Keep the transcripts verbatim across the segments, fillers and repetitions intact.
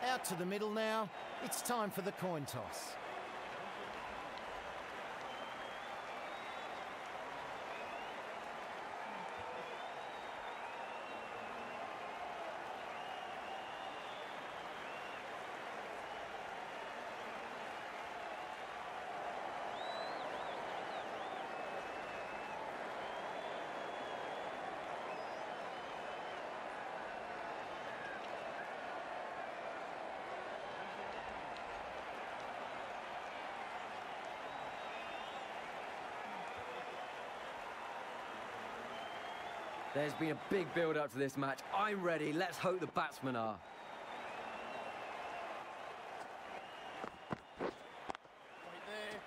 Out to the middle now. It's time for the coin toss. There's been a big build-up to this match. I'm ready. Let's hope the batsmen are. Right there.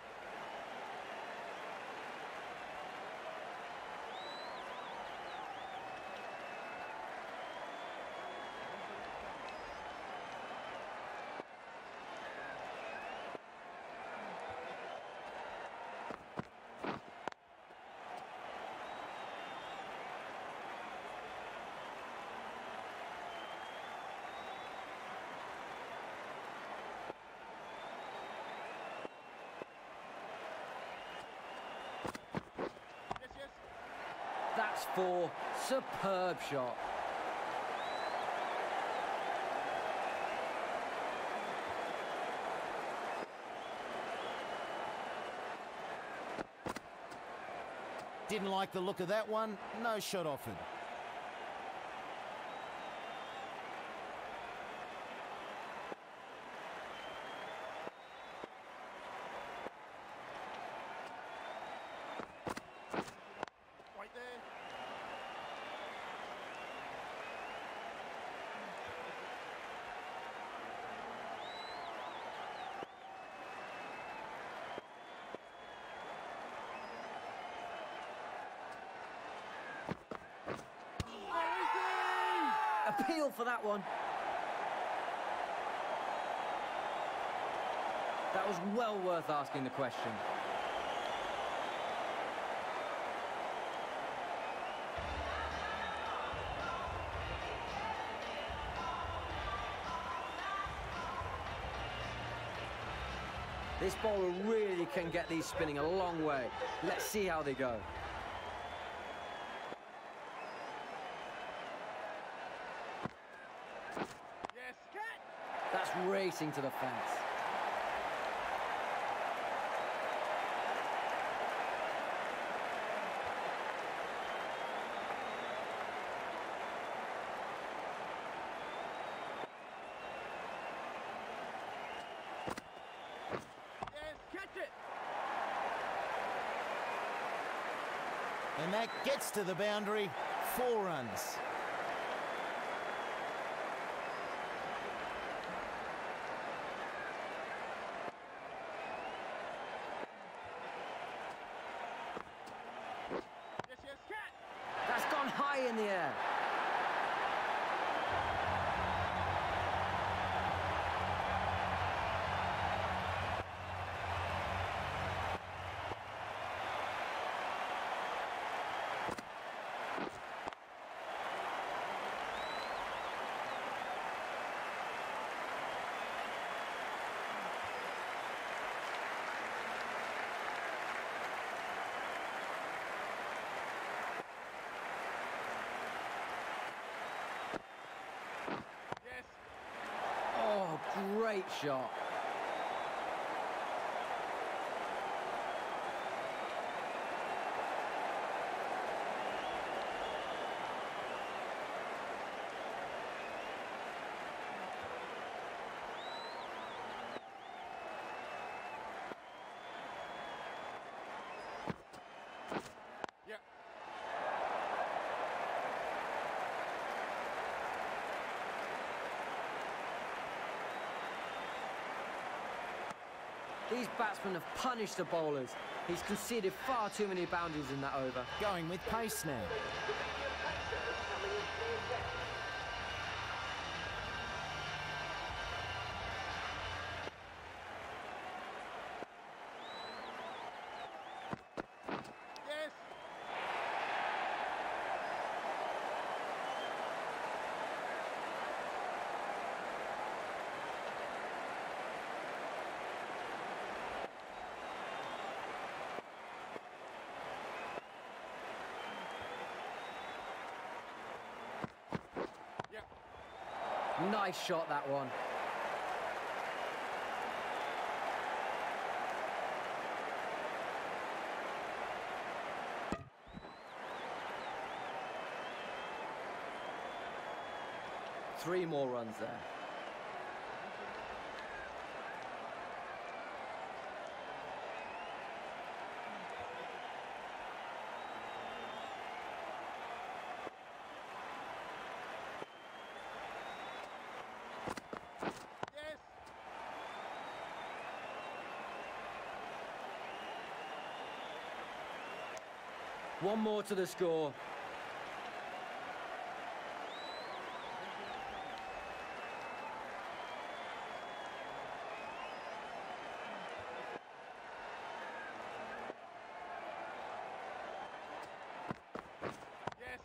That's four. Superb shot. Didn't like the look of that one. No shot offered. Right there. Appeal for that one. That was well worth asking the question. This bowler really can get these spinning a long way. Let's see how they go. Yes, catch. That's racing to the fence. Yes, catch it. And that gets to the boundary. Four runs. Yes, yes, catch. That's gone high in the air. Yes. Oh, great shot. Yeah. These batsmen have punished the bowlers. He's conceded far too many boundaries in that over. Going with pace now. Yes. Nice shot, that one. Three more runs there. Yes. One more to the score. Yes.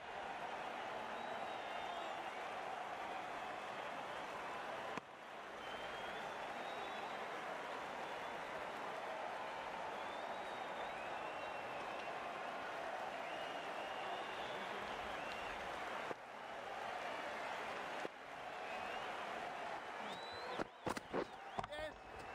Yes.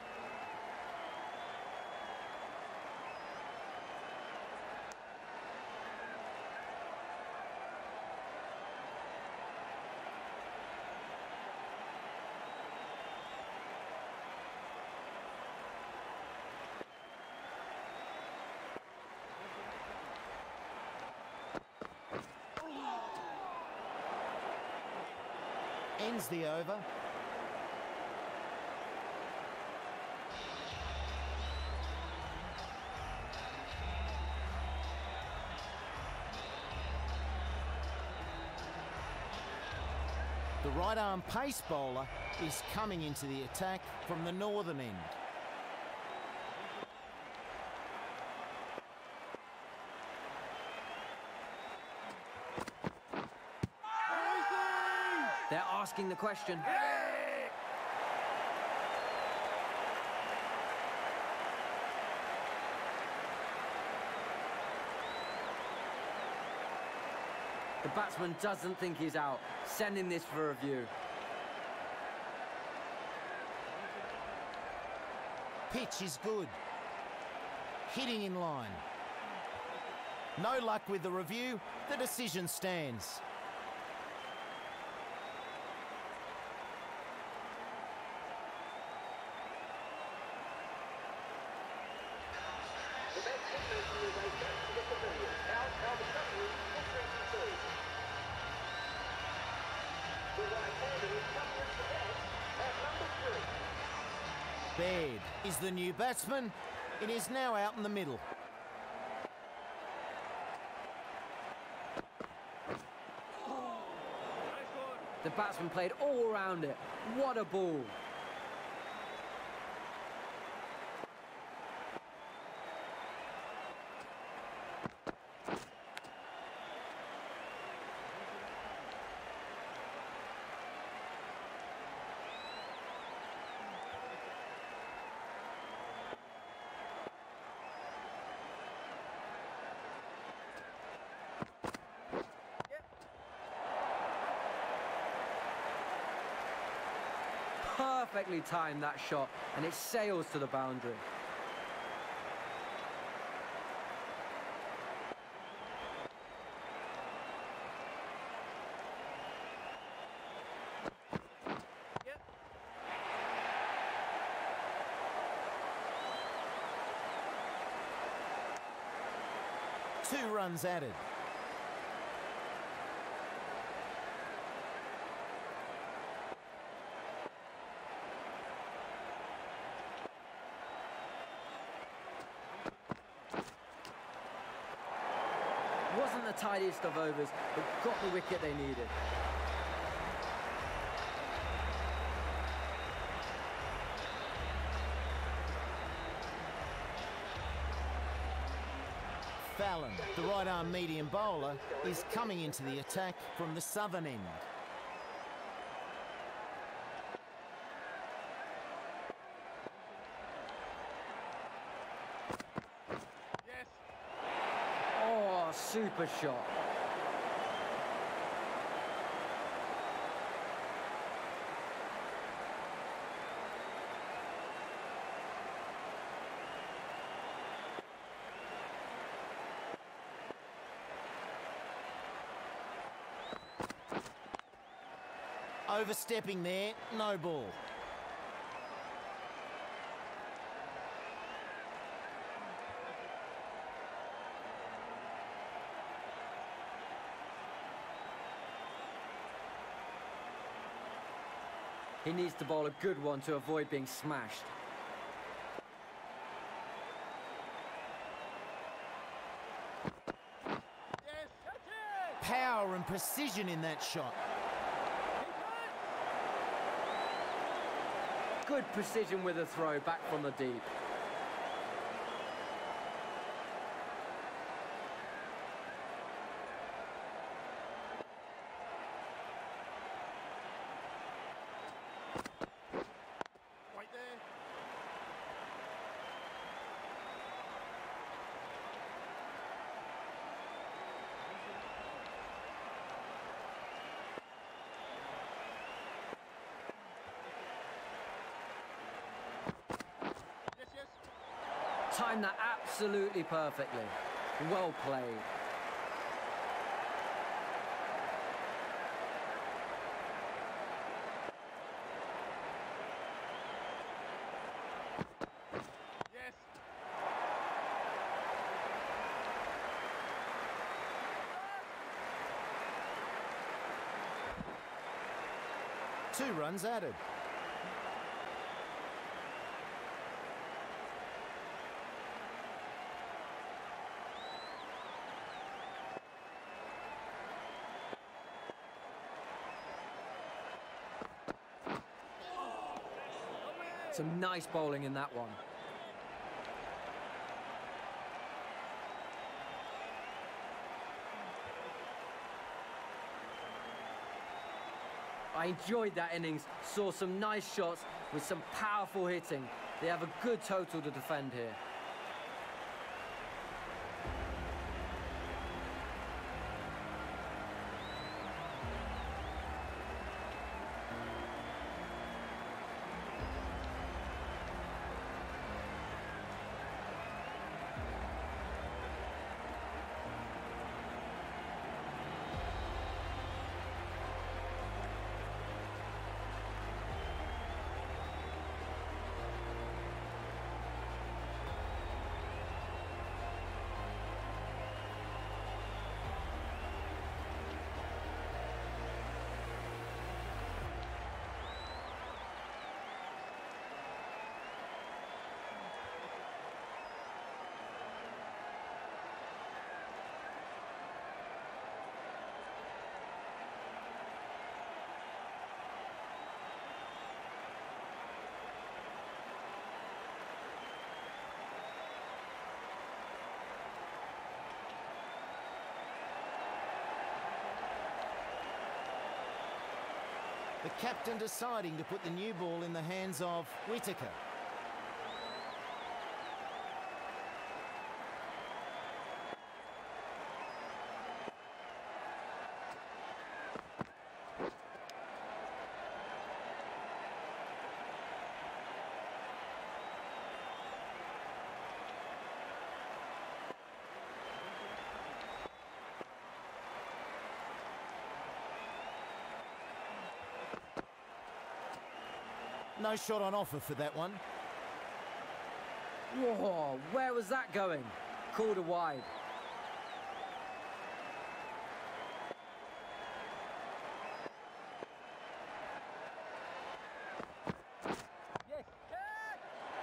Ends the over. The right arm pace bowler is coming into the attack from the northern end. They're asking the question. The batsman doesn't think he's out, sending this for review. Pitch is good. Hitting in line. No luck with the review. The decision stands. Baird is the new batsman. It is now out in the middle. Nice one. The batsman played all around it. What a ball. Perfectly timed that shot, and it sails to the boundary. Yep. Two runs added. Wasn't the tidiest of overs, but got the wicket they needed. Fallon, the right arm medium bowler, is coming into the attack from the southern end. Yes. Oh, super shot. Overstepping there, no ball. He needs to bowl a good one to avoid being smashed. Yes, catch it! Power and precision in that shot. Keep it! Good precision with a throw back from the deep. Right there. Yes, yes. Timed that absolutely perfectly. Well played. Yes. Two runs added. Some nice bowling in that one. I enjoyed that innings, saw some nice shots with some powerful hitting. They have a good total to defend here. The captain deciding to put the new ball in the hands of Whitaker. No shot on offer for that one. Whoa, where was that going? Called a wide. Yes. Catch!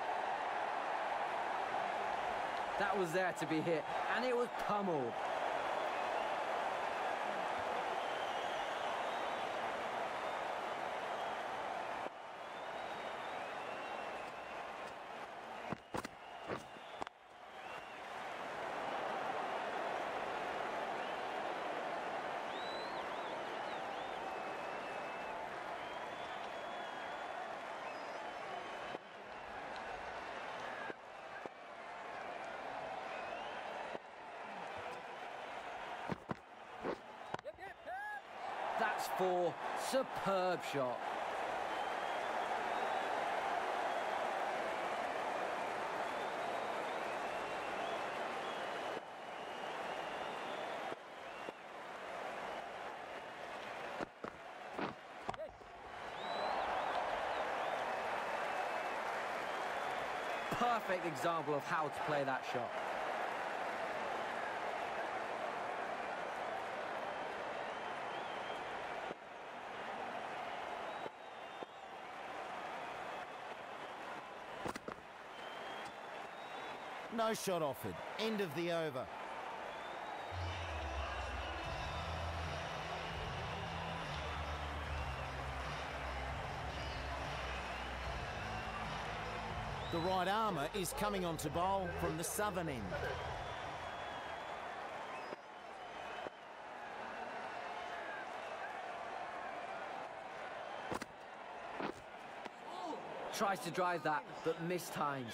That was there to be hit, and it was pummeled. Yep, yep, yep. That's four. Superb shot. Yes. perfect example of how to play that shot. No shot offered. End of the over. The right armour is coming on to bowl from the southern end. Tries to drive that, but missed times.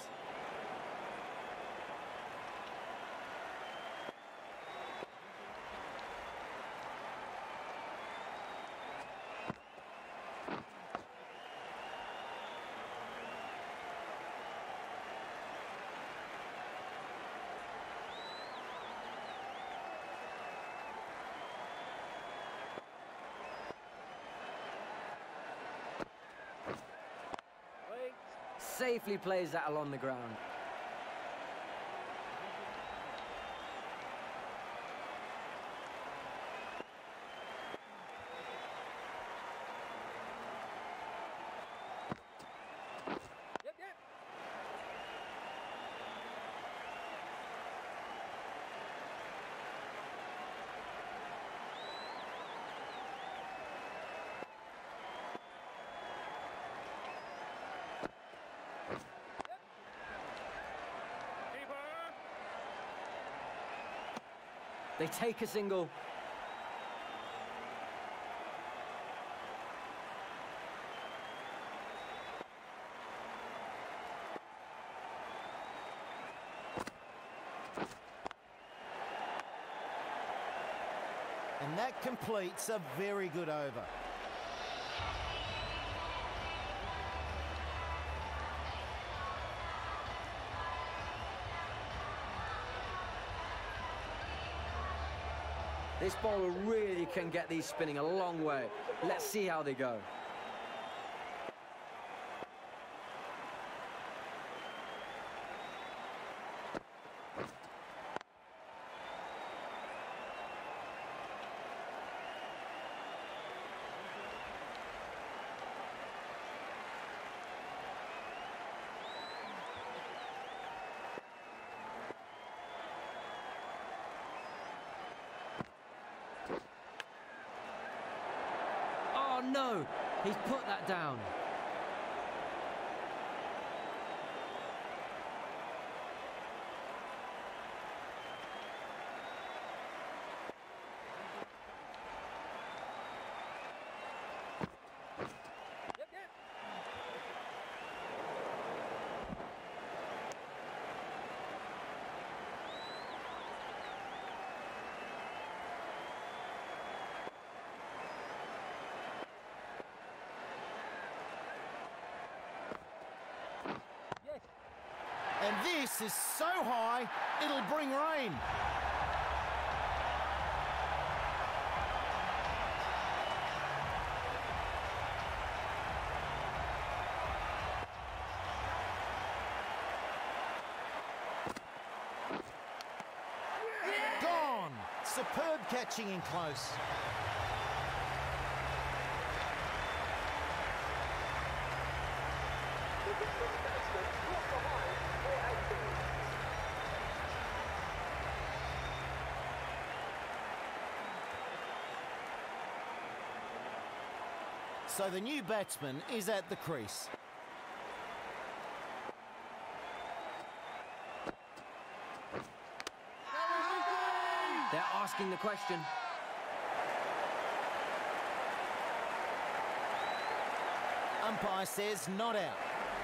Safely plays that along the ground. Yep, yep. They take a single. And that completes a very good over. This bowler really can get these spinning a long way. Let's see how they go. Oh no, he's put that down. Yep, yep. Yes. And this is so high, it'll bring rain. Gone. Superb catching in close. So the new batsman is at the crease. They're asking the question. Umpire says not out.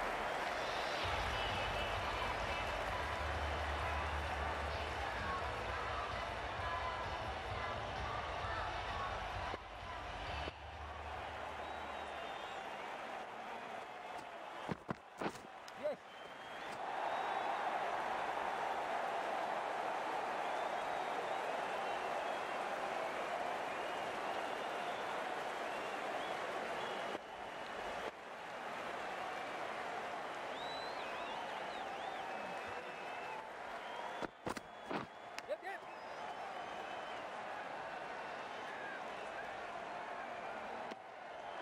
Yes.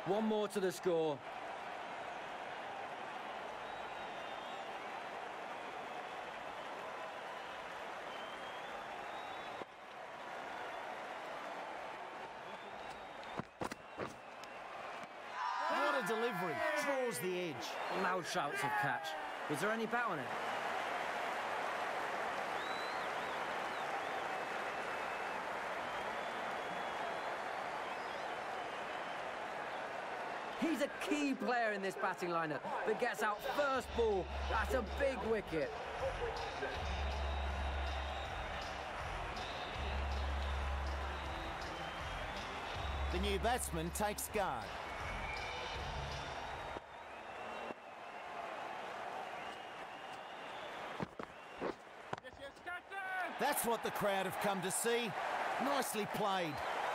One more to the score. What a delivery. Draws the edge. Loud shouts of catch. Was there any bat on it? He's a key player in this batting lineup, but gets out first ball. That's a big wicket. The new batsman takes guard. Yes, yes, captain! That's what the crowd have come to see. Nicely played.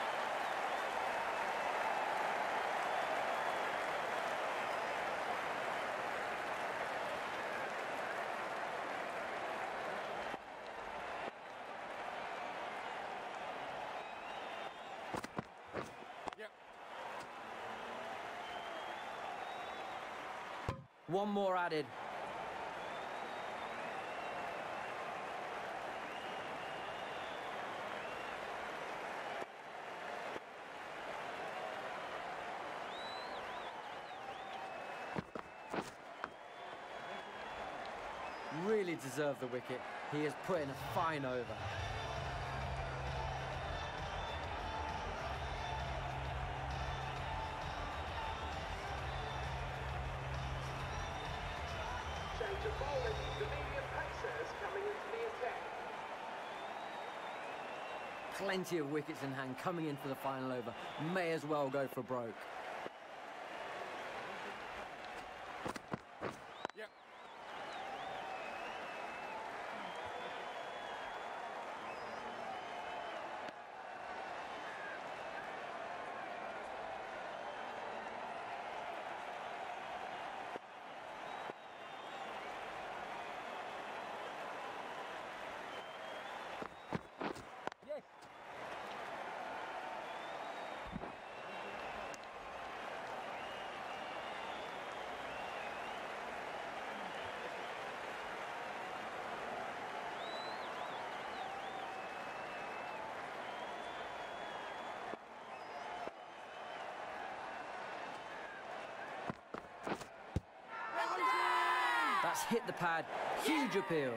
Yep. One more added. Really deserved the wicket. He has put in a fine over. Change of bowling, the medium pacers coming into the attack. Plenty of wickets in hand coming in for the final over. May as well go for broke. Yep. Yes. That's hit the pad. Huge appeal.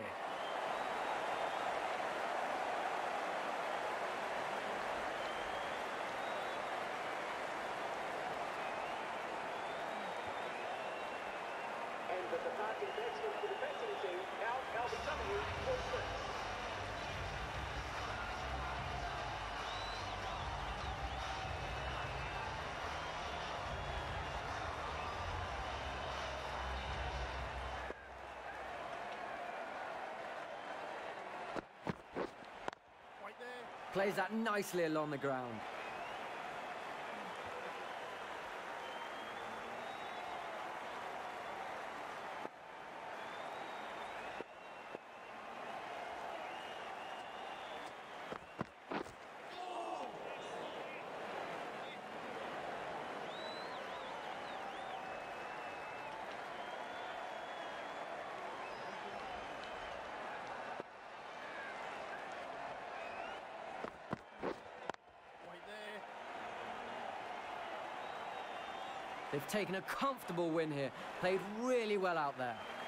And the departing batsman for the batting team, Al L B W, for six. Right there. Plays that nicely along the ground. Right there. They've taken a comfortable win here. Played really well out there.